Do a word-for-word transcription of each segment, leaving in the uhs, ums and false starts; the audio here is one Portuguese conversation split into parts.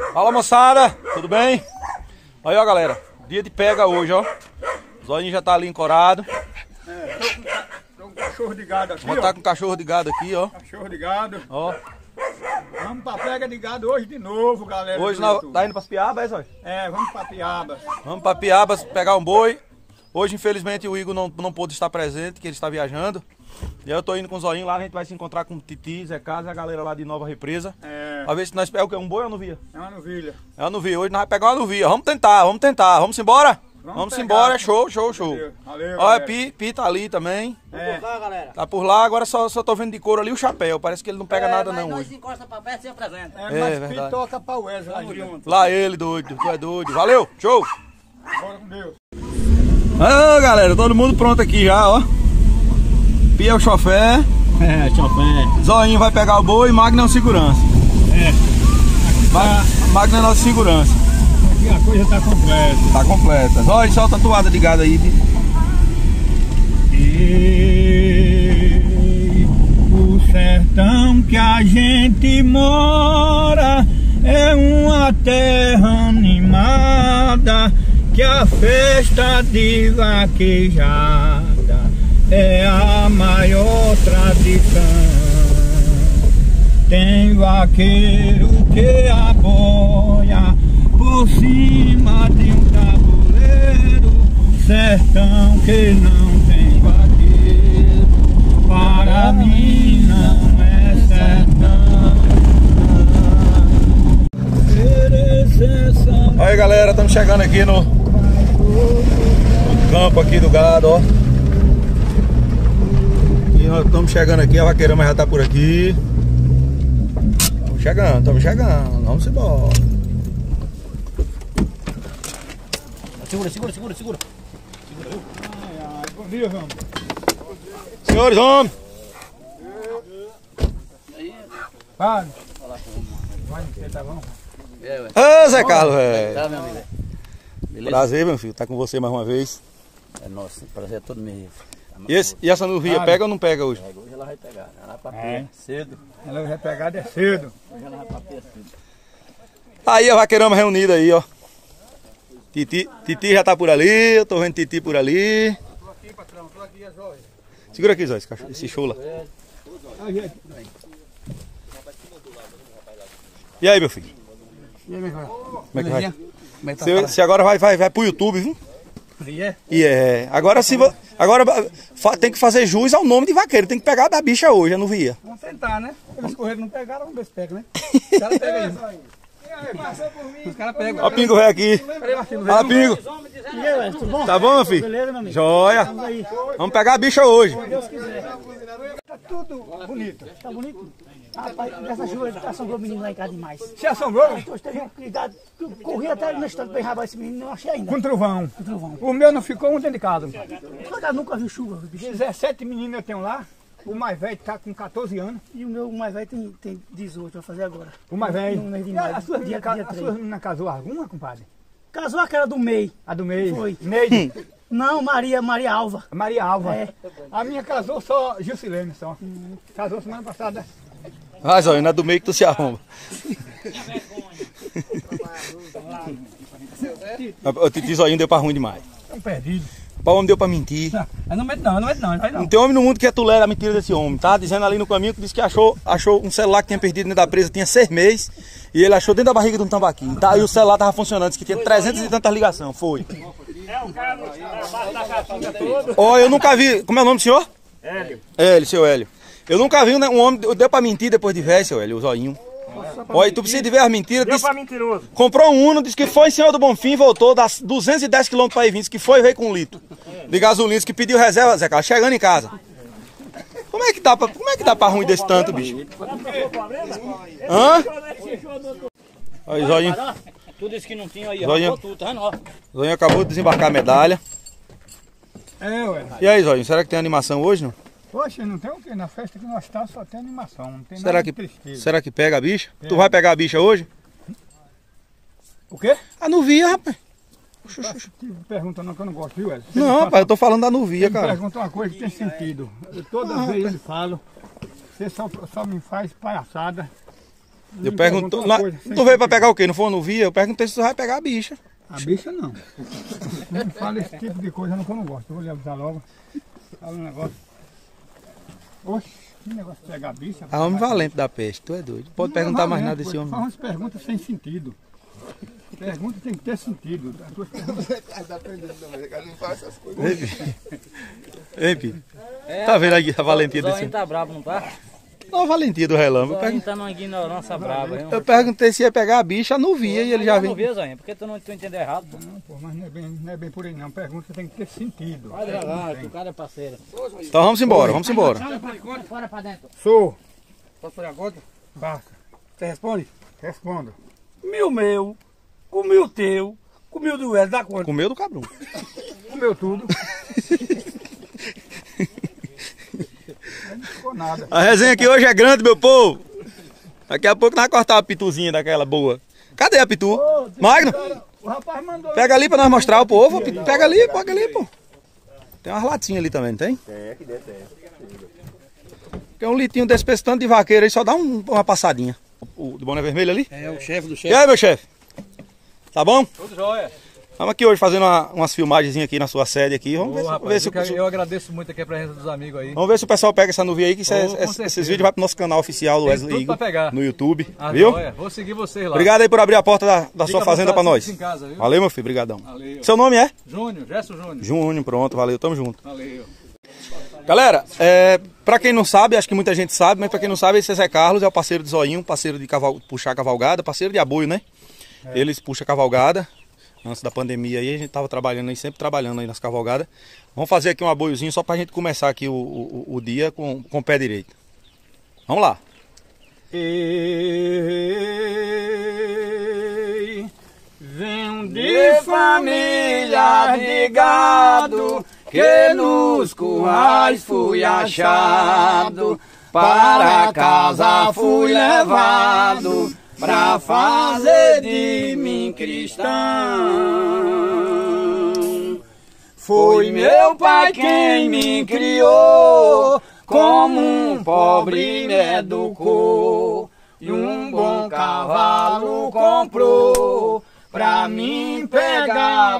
Fala, moçada, tudo bem? Aí, ó, galera, dia de pega hoje, ó. O Zoinho já tá ali encorado. É, tô com, tô com cachorro de gado aqui, Vou ó. tá com cachorro de gado aqui, ó. Cachorro de gado. Ó. Vamos pra pega de gado hoje de novo, galera. Hoje nós tá indo pras Piabas, Zóio? É, vamos pra Piabas. Vamos pra Piabas pegar um boi. Hoje, infelizmente, o Igor não, não pôde estar presente, que ele está viajando. E aí eu tô indo com o Zoinho lá, a gente vai se encontrar com o Titi, Zé Carlos e a galera lá de Nova Represa. É. Pra ver se nós pegamos o quê? Um boi ou novilha? É uma novilha. É uma novilha. Hoje nós vamos pegar uma novilha. Vamos tentar, vamos tentar. Vamos embora? Vamos, vamos embora, show, show, show. Valeu, valeu. Olha, Pi, Pi tá ali também. É. Tá, galera. Tá por lá, agora só, só tô vendo de couro ali o chapéu. Parece que ele não pega É, nada mas não nós hoje. encosta pra perto e se apresenta. É, É, mas verdade. Pi toca pra Wesley lá Tamo junto. junto. Lá ele, doido. Tu é doido. Valeu, show. Bora com Deus. Ô, galera, todo mundo pronto aqui já, ó. Pi é o chofé. É, chofé. Zoinho vai pegar o boi e Magno é o segurança. É. Ma Magno é nosso segurança. Aqui a coisa tá completa. Tá completa. Zóio, solta a toada de gado aí. E o sertão que a gente mora é uma terra animada, que a festa de vaquejada é a maior tradição. Tem vaqueiro que aboia por cima de um tabuleiro, sertão que não tem vaqueiro, para mim não é sertão. Aí, galera, estamos chegando aqui no, no campo aqui do gado, ó. E nós estamos chegando aqui, a vaqueirama já tá por aqui. Estamos chegando, estamos chegando, vamos embora. Segura, segura, segura, segura. Ai, ai, bom dia, vamos. Senhores, homens! Para. Vai, tá bom? É, ué. Ô, Zé Carlos, velho! Tá, meu amigo? Beleza? Prazer, meu filho, tá com você mais uma vez. É nosso, prazer é todo meu. E, esse, e essa novilha, Claro. pega ou não pega hoje? Pega, hoje ela vai pegar. Ela vai pra É. pé cedo. Ela vai pegar é cedo. Hoje ela vai pra pé cedo. Aí a vaqueirama reunida aí, ó. Titi, Titi já tá por ali, eu tô vendo Titi por ali. Tô aqui, patrão, tô aqui, as olhas. Segura aqui, Zé, esse, cachorro, esse chula. E aí, meu filho? E aí, meu irmão? Como é que vai? Como é que tá? Se, se agora vai, vai, vai pro YouTube, viu? E é? E é. Agora se vo- agora fa- tem que fazer jus ao nome de vaqueiro. Tem que pegar da bicha hoje, a novilha. Vamos tentar, né? Eles correram, não pegaram, vamos ver se pega, né? Os caras pegam aí. Passou por mim. Os caras pegam. Ó, o Pingo velho aqui. Peraí, Marcinho, Fala, Pingo. E aí, Wesley, tudo bom? Tá bom, meu filho? Beleza, meu amigo? Joia. Vamos aí. Vamos pegar a bicha hoje. Deus quiser. Tá tudo bonito. Tá bonito? Rapaz, essa chuva assombrou o menino lá em casa demais. Se assombrou? Então, teve um ligado, eu corri até na estrada pra enrabar esse menino, não achei ainda. Com trovão. Com trovão. O meu não ficou um dentro de casa. O cara nunca viu chuva, bicho. dezessete meninos eu tenho lá. O mais velho tá com quatorze anos. E o meu mais velho tem, tem dezoito, vai fazer agora. O mais velho. No mês de E a- maio, a sua dia- menina ca- dia a três. sua menina casou alguma, compadre? Casou aquela do meio. A do meio? Foi. Neide. Não, Maria, Maria Alva. Maria Alva. É. A minha casou só Gilcilene só. Casou semana passada. Vai, Zóio, não é do meio que tu se arromba. O Titi Zoinho deu pra ruim demais. Estão perdidos. O homem deu pra mentir. Não, não mete não, não mete não, vai Não tem homem no mundo que atolera a mentira desse homem. Tá dizendo ali no caminho que disse que achou, achou um celular que tinha perdido dentro da presa, tinha seis meses. E ele achou dentro da barriga de um tambaqui. Tá? E o celular tava funcionando, disse que tinha trezentas e tantas ligações. Foi. Ó, eu nunca vi. Como é o nome do senhor? Hélio. Hélio, seu Hélio. Eu nunca vi um homem. Deu pra mentir depois de velho, seu Hélio, o zoinho. Olha, tu precisa de ver as mentiras. Deu Disse, pra mentiroso. comprou um Uno, disse que foi em Senhor do Bonfim, voltou, dá duzentos e dez quilômetros para ir vir, disse que foi e veio com um litro de gasolina, disse que pediu reserva, Zé Carlos, chegando em casa. Como é que tá pra, como é que tá pra ruim desse tanto, bicho? Hã? Aí, Zoinho. Tudo isso que não tinha aí, Zoinho. arrancou tudo, tá vendo? Ó. Zoinho acabou de desembarcar a medalha. É, ué. E aí, Zoinho, será que tem animação hoje, não? Poxa, não tem o quê? Na festa que nós estamos só tem animação, não tem Será nada que, de tristeza. será que pega a bicha? É. Tu vai pegar a bicha hoje? O quê? A nuvia, rapaz. Pergunta não que eu não gosto, viu, Wesley? Não, rapaz, eu tô falando da nuvia, Ele cara. pergunta uma coisa que tem sentido. Eu, toda vez eu falo, você só, só me faz palhaçada. Eu pergunto, uma lá, coisa, sem tu veio pra pegar o quê? Não foi no via? Eu perguntei se tu vai pegar a bicha. A bicha não. Não me fala esse tipo de coisa não, que eu não gosto. Eu vou lhe avisar logo. Fala um negócio. Oxe, que negócio de pegar a bicha. A homem valente da peste, tu é doido. Pode Não perguntar é mais valente, nada desse pô. homem. Faz umas perguntas sem sentido. Pergunta tem que ter sentido. As tuas perguntas... Ei, Pi. Ei, Pi. Tá vendo aqui a valentia O desse Zóio homem? tá brabo, não tá? Não, a valentia do relâmpago. O Eu, Zóio pergun- tá numa ignorância braba, hein? eu perguntei se ia pegar a bicha no via e ele já não veio. viu, Zóio? Porque tu não tu entendeu errado, pô. Não, pô, mas não é, bem, não é bem por aí não. Pergunta tem que ter sentido. Vai devagar, que o cara é parceiro. Então vamos embora, vamos embora. Fora pra dentro. Sou. Posso fazer a conta? Basta. Você responde? Respondo. Mil meu, comi o teu, comi o do Hélio, dá quanto? Comeu do cabrão. Comeu tudo. Não ficou nada. A resenha aqui hoje é grande, meu povo. Daqui a pouco nós vamos cortar uma pituzinha daquela boa. Cadê a pitu? Magno, O rapaz mandou. pega ali pra nós mostrar ao povo. a pitu. Pega ali, pega ali, pô. Tem umas latinhas ali também, não tem? É, que deve ter. Tem um litinho desse pra esse tanto de vaqueiro aí, só dá um- uma passadinha. O de boné vermelho ali? É o chefe do E chefe. aí, meu chefe? Tá bom? Tudo jóia. Estamos aqui hoje fazendo uma- umas filmagens aqui na sua sede aqui. Vamos ver, Ô, se- rapaz, ver se, eu, o- quero- eu agradeço muito aqui a presença dos amigos aí. vamos ver se o pessoal pega essa nuvem aí, que isso é- Ô, com esses certeza. vídeos vão pro nosso canal oficial do Tem Wesley tudo Igor pra pegar. no YouTube, Ah, viu? joia. Vou seguir vocês lá. Obrigado aí por abrir a porta da, da Fica sua à fazenda vontade, pra nós. sinta-se em casa, viu? Valeu, meu filho, brigadão. Valeu. Seu nome é? Júnior, Gerson Júnior. Júnior, pronto, valeu, tamo junto. Valeu. Galera, é, pra quem não sabe, acho que muita gente sabe, mas pra quem não sabe, esse é Zé Carlos, é o parceiro de Zoinho, parceiro de caval, puxar cavalgada, parceiro de aboio, né? Eles puxam cavalgada. Antes da pandemia aí, a gente tava trabalhando aí, sempre trabalhando aí nas cavalgadas. Vamos fazer aqui um aboiozinho só pra gente começar aqui o, o, o dia com, com o pé direito. Vamos lá. Ei, vem de família de gado que nos currais fui achado, para casa fui levado pra fazer de mim cristão. Foi meu pai quem me criou, como um pobre me educou, e um bom cavalo comprou pra mim pegar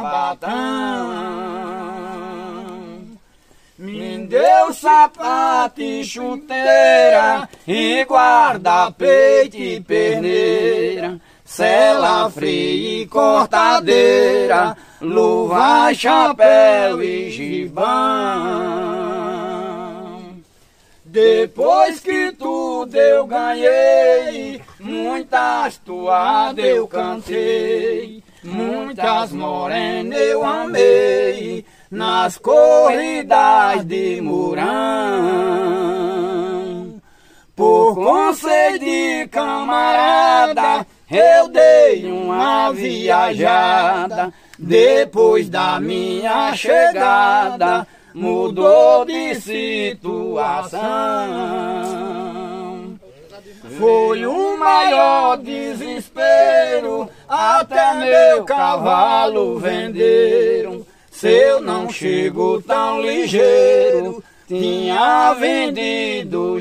barbatão. Me deu sapato e chuteira, e guarda-peito e perneira, sela, freio e cortadeira, luva, chapéu e gibão. Depois que tudo eu ganhei, muitas toadas eu cantei, muitas morenas eu amei, nas corridas de Mourão. Por conselho de camarada, eu dei uma viajada, depois da minha chegada, mudou de situação. Foi o maior desespero, até meu cavalo venderam. Se eu não chego tão ligeiro, tinha vendido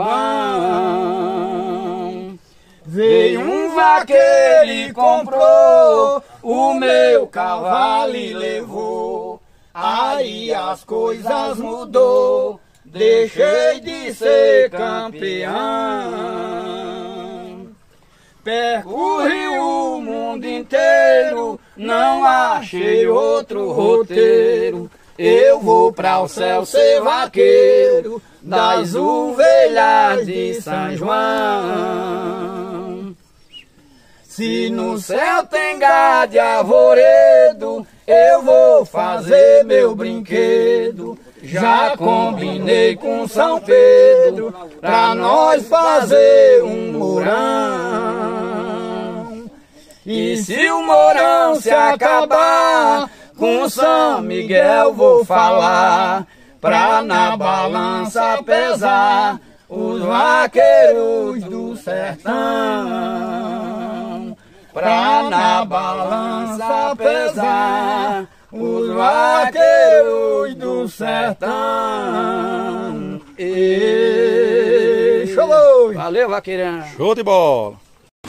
gibão. Veio um vaqueiro e comprou o meu cavalo e levou. Aí as coisas mudou, deixei de ser campeão. Percorri o mundo inteiro, não achei outro roteiro. Eu vou para o céu ser vaqueiro das ovelhas de São João. Se no céu tem gado e arvoredo, eu vou fazer meu brinquedo. Já combinei com São Pedro pra nós fazer um mourão. E se o mourão se acabar, com São Miguel vou falar, pra na balança pesar os vaqueiros do sertão. Pra na balança pesar os vaqueiros do sertão. Ei, Show! Valeu, vaqueirão. Show de bola.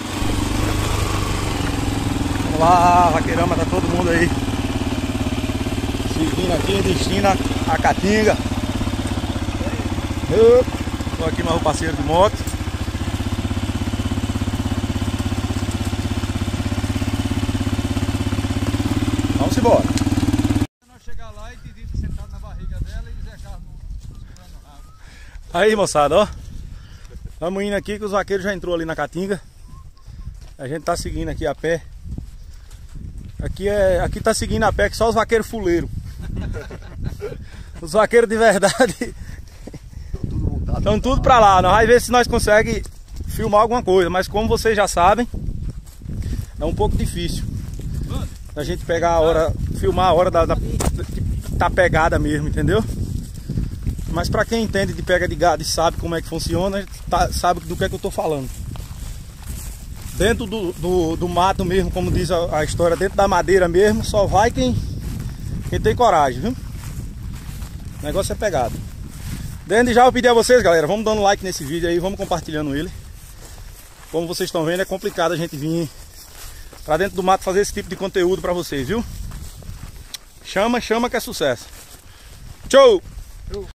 Vamos lá, vaqueirama, tá todo mundo aí seguindo aqui em destino a Caatinga. Eu tô aqui mais o parceiro de moto. Vamos embora. Nós chegar lá e Didi sentado na barriga dela e Zé Carlos segurando o rabo. Aí, moçada, ó. Estamos indo aqui que os vaqueiros já entrou ali na Caatinga. A gente tá seguindo aqui a pé. Aqui é, aqui tá seguindo a pé que só os vaqueiros fuleiros. Os vaqueiros de verdade estão tudo pra lá. Nós vamos ver se nós conseguimos filmar alguma coisa, mas como vocês já sabem, é um pouco difícil a gente pegar a hora, filmar a hora da, da, da pegada mesmo, entendeu? Mas pra quem entende de pega de gado e sabe como é que funciona, tá, sabe do que é que eu tô falando. Dentro do, do, do mato mesmo, como diz a, a história, dentro da madeira mesmo, só vai quem, quem tem coragem, viu? O negócio é pegado. Desde já eu pedi a vocês, galera, vamos dando like nesse vídeo aí, vamos compartilhando ele. Como vocês estão vendo, é complicado a gente vir pra dentro do mato fazer esse tipo de conteúdo pra vocês, viu? Chama, chama que é sucesso. Tchau!